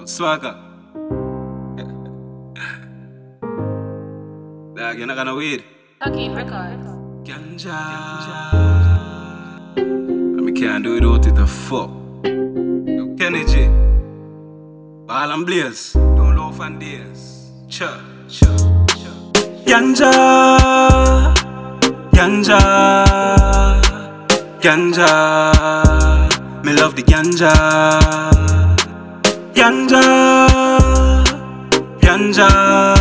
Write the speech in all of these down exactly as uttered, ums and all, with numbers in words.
Swagger. Dog, you're not gonna weed. Talking records. Ganja. I mean, can't do it without it, the fuck. Yo, Kenny G. Ball and Blaze. Don't loaf and days. Cha, cha, cha. Ganja. Ganja. Ganja. Me love the ganja. Ganja. Ganja.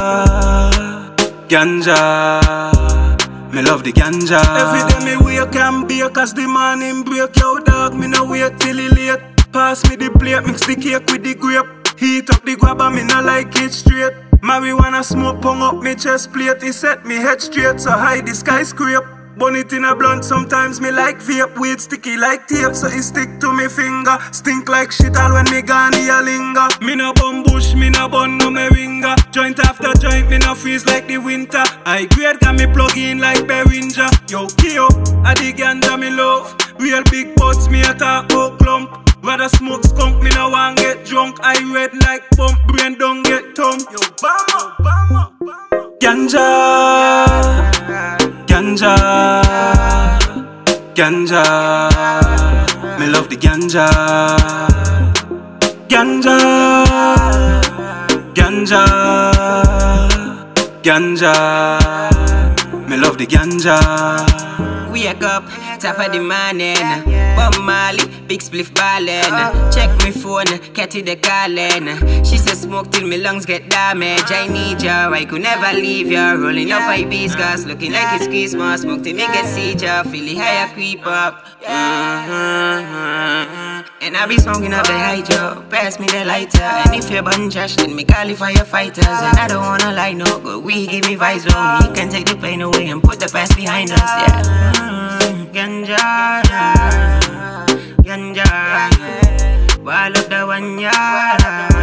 Ganja. Me love the ganja. Every day me wake and bake, cause the morning break. Yo dog, me no wait till it late. Pass me the plate, mix the cake with the grape. Heat up the grabber, me no like it straight. Marijuana smoke pong up me chest plate. It set me head straight, so high the skyscrape. Bun it in a blunt, sometimes me like vape. Weed sticky like tape, so it stick to me finger. Stink like shit all when me gone here linger. Me no bun bush, me no bun no me ringer. Joint after joint, me no freeze like the winter. I grade can me plug in like Behringer. Yo, Kio, I the ganja me love. Real big butts, me a talk about clump. Rather smoke skunk, me no want get drunk. I red like pump, brain don't get tongue. Yo, Bama, Bama, Bama. Ganja. Ganja, ganja, me love the ganja. Ganja, ganja, ganja, me love the ganja. Wake up, top of the morning. Bob Marley, big spliff ballin'. Check my phone, Catty the callin'. She said smoke till my lungs get damaged. I need ya, I could never leave ya. Rolling up hibiscus, looking like it's Christmas. Smoke till me get seizure, feeling high I creep up. Mm-hmm. And I be smoking up the hydro. Pass me the lighter. And if you bun trash, then me call it firefighters. And I don't wanna lie, no good. We give me vibes, bro. He can take the pain away and put the past behind us, yeah. Mm-hmm. Ganja, ganja, wall up the one yard.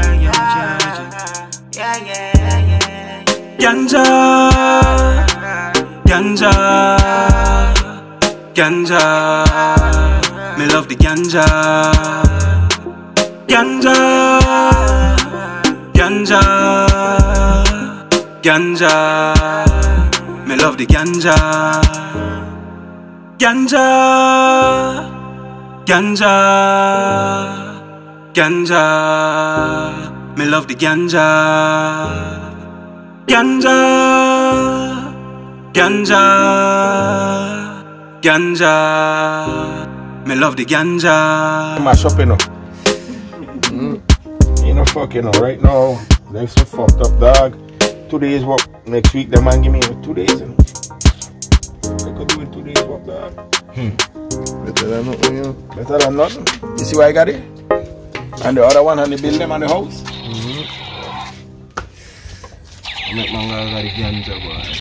Yeah, yeah, yeah. Ganja, ganja, ganja, me love the ganja. Ganja, ganja, ganja, me love the ganja. Ganja, ganja, ganja, me love the ganja. Ganja, ganja, ganja, me love the ganja. Mash up, you know. Mm. You know, fuck, you know, right now, life's so fucked up, dog. Two days work, next week, the man give me two days, you know. I could do it two days work, dog. Hmm. Better than nothing, you know. Better than nothing. You see why I got it? And the other one, and the building and the house. Mm-hmm. I make my guy got the ganja, boy.